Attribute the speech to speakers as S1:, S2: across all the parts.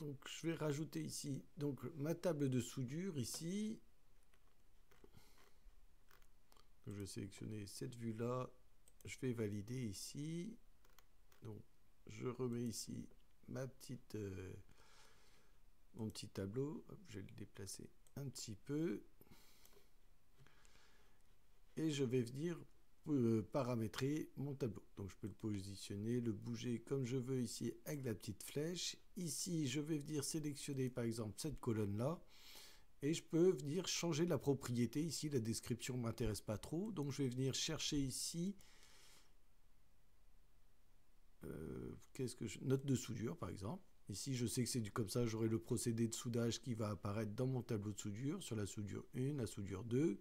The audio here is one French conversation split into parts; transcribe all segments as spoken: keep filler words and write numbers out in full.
S1: Donc je vais rajouter ici donc ma table de soudure ici. Je vais sélectionner cette vue là, je vais valider ici. Donc je remets ici ma petite euh, mon petit tableau. Hop, je vais le déplacer un petit peu et je vais venir euh, paramétrer mon tableau. Donc je peux le positionner, le bouger comme je veux ici avec la petite flèche. Ici je vais venir sélectionner par exemple cette colonne là et je peux venir changer la propriété. Ici la description m'intéresse pas trop, donc je vais venir chercher ici euh, qu'est-ce que je... note de soudure par exemple. Ici je sais que c'est du comme ça, j'aurai le procédé de soudage qui va apparaître dans mon tableau de soudure sur la soudure un, la soudure deux.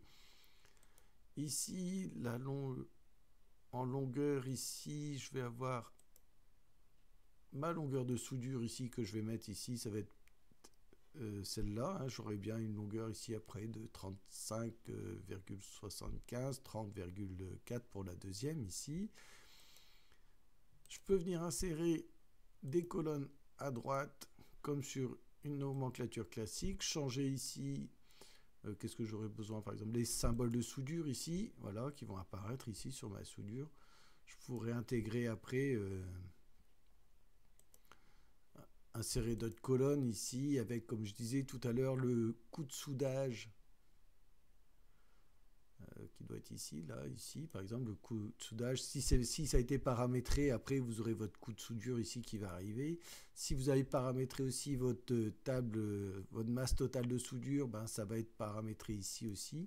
S1: Ici la longue en longueur, ici je vais avoir ma longueur de soudure ici que je vais mettre ici, ça va être euh, celle-là, hein. J'aurai bien une longueur ici après de trente-cinq virgule soixante-quinze, trente virgule quatre pour la deuxième ici. Je peux venir insérer des colonnes à droite comme sur une nomenclature classique, changer ici euh, qu'est-ce que j'aurais besoin, par exemple les symboles de soudure ici, voilà, qui vont apparaître ici sur ma soudure. Je pourrais intégrer après euh, insérer d'autres colonnes ici avec, comme je disais tout à l'heure, le coup de soudage euh, qui doit être ici, là, ici, par exemple, le coup de soudage. Si, si ça a été paramétré, après vous aurez votre coup de soudure ici qui va arriver. Si vous avez paramétré aussi votre table, votre masse totale de soudure, ben, ça va être paramétré ici aussi.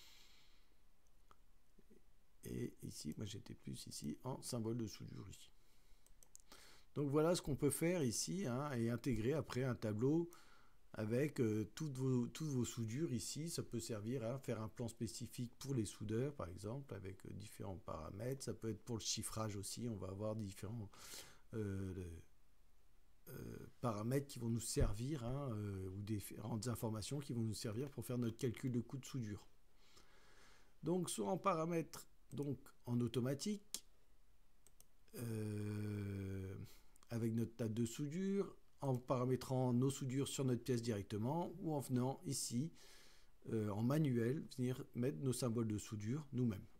S1: Et ici, moi j'étais plus ici en symbole de soudure ici. Donc voilà ce qu'on peut faire ici, hein, et intégrer après un tableau avec euh, toutes, vos, toutes vos soudures ici. Ça peut servir à faire un plan spécifique pour les soudeurs par exemple avec euh, différents paramètres. Ça peut être pour le chiffrage aussi, on va avoir différents euh, euh, paramètres qui vont nous servir, hein, euh, ou différentes informations qui vont nous servir pour faire notre calcul de coût de soudure. Donc soit en paramètres, donc en automatique, euh, avec notre table de soudure, en paramétrant nos soudures sur notre pièce directement, ou en venant ici, euh, en manuel, venir mettre nos symboles de soudure nous-mêmes.